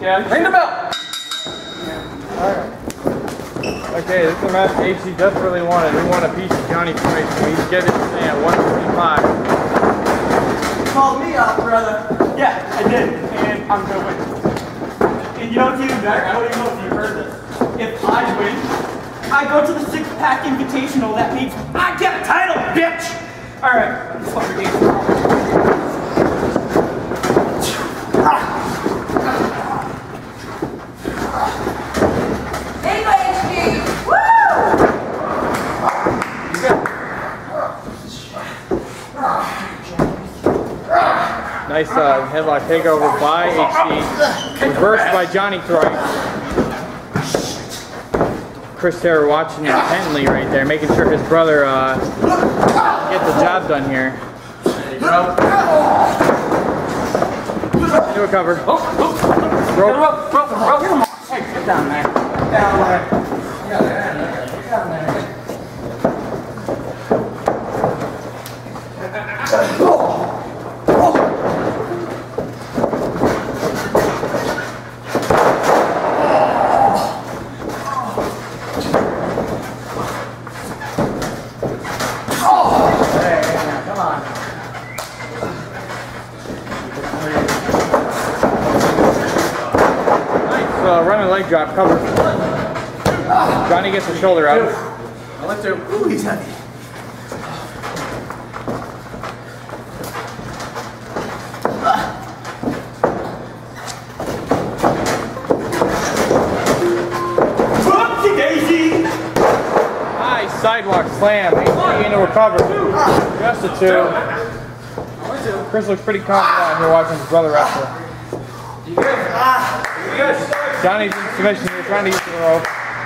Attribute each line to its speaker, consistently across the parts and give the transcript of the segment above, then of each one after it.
Speaker 1: Yeah, ring the bell! Alright. Okay, this is the match HC desperately wanted. He won a piece of Johnny Thrice, so he's getting it at 155.
Speaker 2: You called me out, brother.
Speaker 1: Yeah, I did, and I'm gonna win.
Speaker 2: And you know what's even better? I don't even know if you heard this. If I win, I go to the 6-pack invitational. That means I get a title, bitch! Alright, let's fuck the game.
Speaker 1: Nice headlock takeover by HC. Reversed by Johnny Thrice. Chris Terror watching intently right there, making sure his brother get the job done here. There you go. Into a cover.
Speaker 2: Rope. Hey, get down there. Get down there. Get down there.
Speaker 1: Running leg drop, cover. Johnny gets the shoulder out.
Speaker 2: I like to. Ooh, he's heavy. Whoopsie daisy!
Speaker 1: Nice sidewalk slam. HC into a cover. Just a 2. Chris looks pretty confident out here watching his brother wrestle.
Speaker 2: You good? You good?
Speaker 1: Johnny's in submission here, trying to use the rope.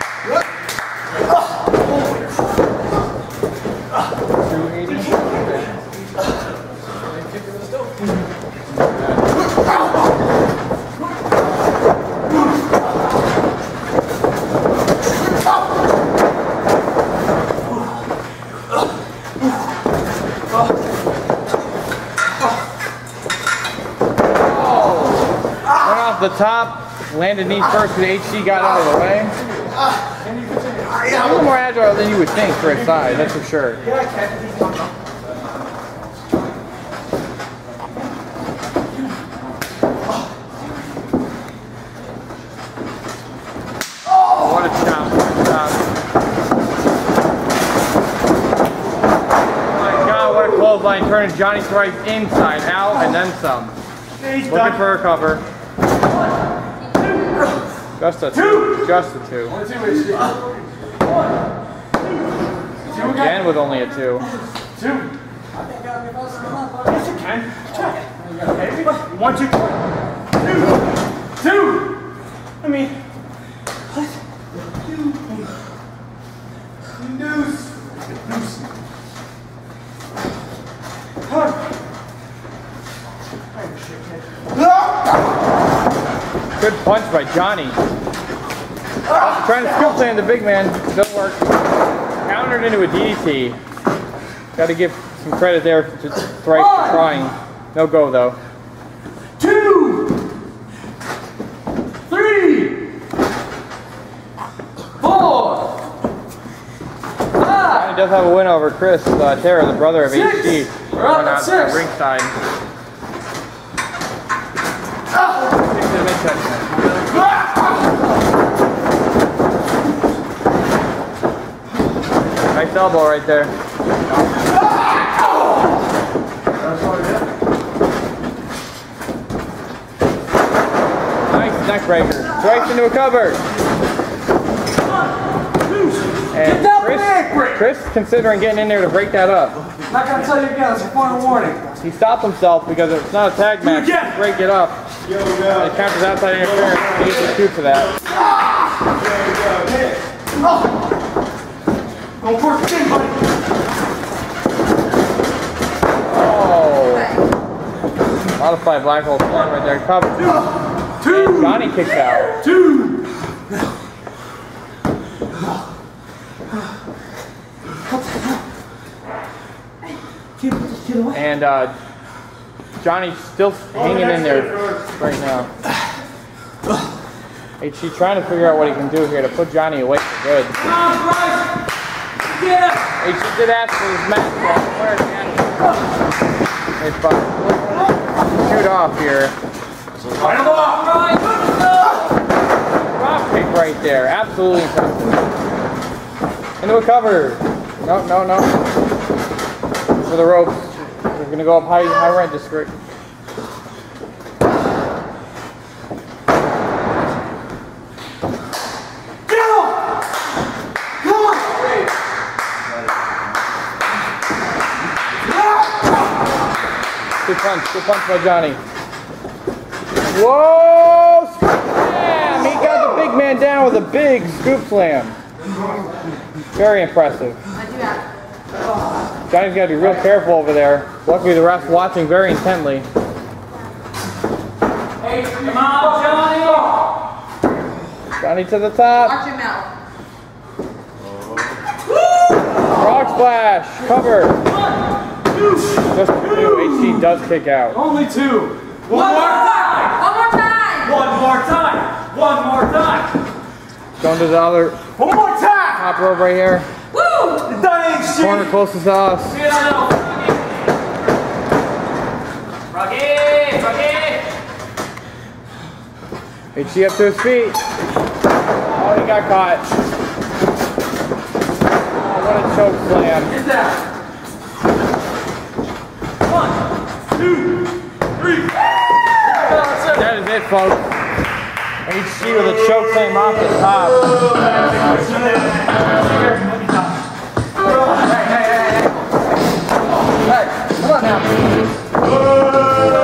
Speaker 1: 280. Went off the top. Landed knee first, but HC got out of the way. A little more agile than you would think for his size, that's for sure. Oh, what a chop. Oh my God, what a clothesline, turning Johnny Thrice inside out and then some. Looking for a cover. Just a 2. Just a 2. Again with only a 2.
Speaker 2: Yes, you can. Check. 1, 2, 2. I mean, what? Noose.
Speaker 1: Good punch by Johnny. Trying to scoop land the big man. Doesn't work. Countered into a DDT. Got to give some credit there to Thrice for trying. No go though.
Speaker 2: 2, 3, 4, 5.
Speaker 1: Johnny does have a win over Chris Terra, the brother of HC.
Speaker 2: We're up at 6.
Speaker 1: Ringside. Nice elbow right there. Nice neck breaker. Thrice into a cover. And Chris considering getting in there to break that up.
Speaker 2: I'm not going to tell you again, it's a final warning.
Speaker 1: He stopped himself because it's not a tag match. Just break it up. It counters outside interference. He needs to shoot for that.
Speaker 2: Don't force it in, buddy.
Speaker 1: Oh. Modified black hole slam right there. Cover. 2. And Johnny kicks out.
Speaker 2: 2.
Speaker 1: And Johnny's still hanging in there right now. HC trying to figure out what he can do here to put Johnny away for good.
Speaker 2: Come on, Thrice! Get him!
Speaker 1: HC did ask for his match. Where again? Hey, fuck. Shoot off here.
Speaker 2: Fight him off, Thrice!
Speaker 1: Drop kick right there. Absolutely impressive. Into a cover. No, no, no. For the ropes. We're going to go up high rent district. Good punch by Johnny. Whoa! Slam! He got the big man down with a big scoop slam. Very impressive. Johnny's got to be real careful over there. Luckily the ref's watching very intently.
Speaker 2: Hey, come on, Johnny!
Speaker 1: Johnny to the top.
Speaker 3: Watch your mouth.
Speaker 1: Frog splash. Cover. Just two. HC does kick out.
Speaker 2: Only two. One more time!
Speaker 3: One more time!
Speaker 2: One more time! One more time!
Speaker 1: Going to the other
Speaker 2: One more time!
Speaker 1: top rope right here.
Speaker 3: Woo!
Speaker 2: That ain't shit!
Speaker 1: Corner closest to us.
Speaker 2: Rocky!
Speaker 1: HC up to his feet. Oh, he got caught. Oh, what a choke slam.
Speaker 2: Get down! 1, 2, 3.
Speaker 1: That is it, folks. HC with a choke slam off the top.
Speaker 2: Hey, come on now.